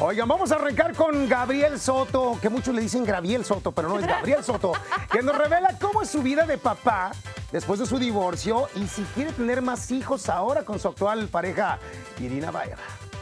Oigan, vamos a arrancar con Gabriel Soto, que muchos le dicen Gabriel Soto, pero no es Gabriel Soto, que nos revela cómo es su vida de papá después de su divorcio y si quiere tener más hijos ahora con su actual pareja, Irina Baeva.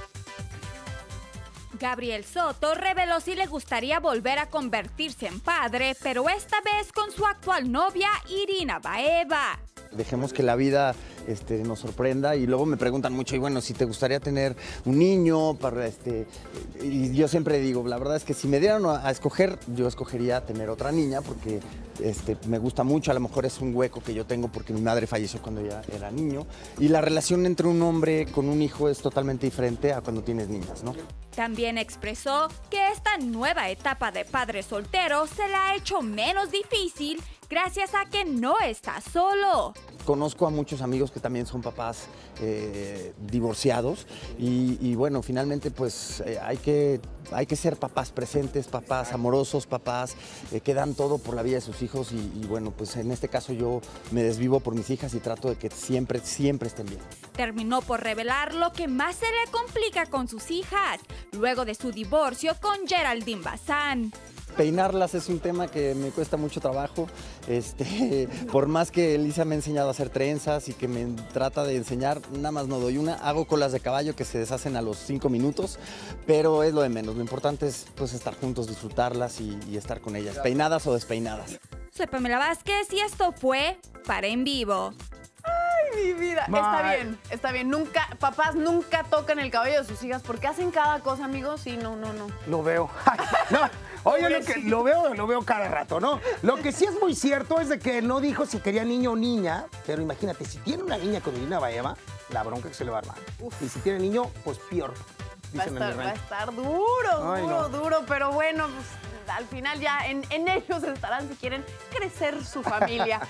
Gabriel Soto reveló si le gustaría volver a convertirse en padre, pero esta vez con su actual novia, Irina Baeva. Dejemos que la vida nos sorprenda y luego me preguntan mucho, y bueno, si te gustaría tener un niño, y yo siempre digo, la verdad es que si me dieran a escoger, yo escogería tener otra niña porque me gusta mucho, a lo mejor es un hueco que yo tengo porque mi madre falleció cuando ya era niño y la relación entre un hombre con un hijo es totalmente diferente a cuando tienes niñas, ¿no? También expresó que esta nueva etapa de padre soltero se le ha hecho menos difícil gracias a que no está solo. Conozco a muchos amigos que también son papás divorciados y bueno, finalmente pues hay que ser papás presentes, papás amorosos, papás que dan todo por la vida de sus hijos y bueno, pues en este caso yo me desvivo por mis hijas y trato de que siempre estén bien. Terminó por revelar lo que más se le complica con sus hijas, luego de su divorcio con Geraldine Bazán. Peinarlas es un tema que me cuesta mucho trabajo, por más que Elisa me ha enseñado a hacer trenzas y que me trata de enseñar, nada más no doy una, hago colas de caballo que se deshacen a los 5 minutos, pero es lo de menos, lo importante es pues estar juntos, disfrutarlas y estar con ellas, peinadas o despeinadas. Soy Pamela Vázquez y esto fue Para en Vivo. Mi vida, está bien. Papás nunca tocan el cabello de sus hijas porque hacen cada cosa, amigos, y no. Lo veo. No, oye, lo veo cada rato, ¿no? Lo que sí es muy cierto es de que no dijo si quería niño o niña, pero imagínate, si tiene una niña con Irina Baeva, la bronca que se le va a armar. Y si tiene niño, pues peor. Va a estar duro, pero bueno, pues, al final ya en ellos estarán si quieren crecer su familia.